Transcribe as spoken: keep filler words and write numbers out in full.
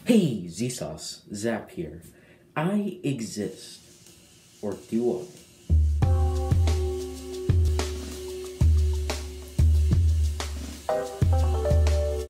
Hey, Zsauce, Zap here. I exist. Or do I?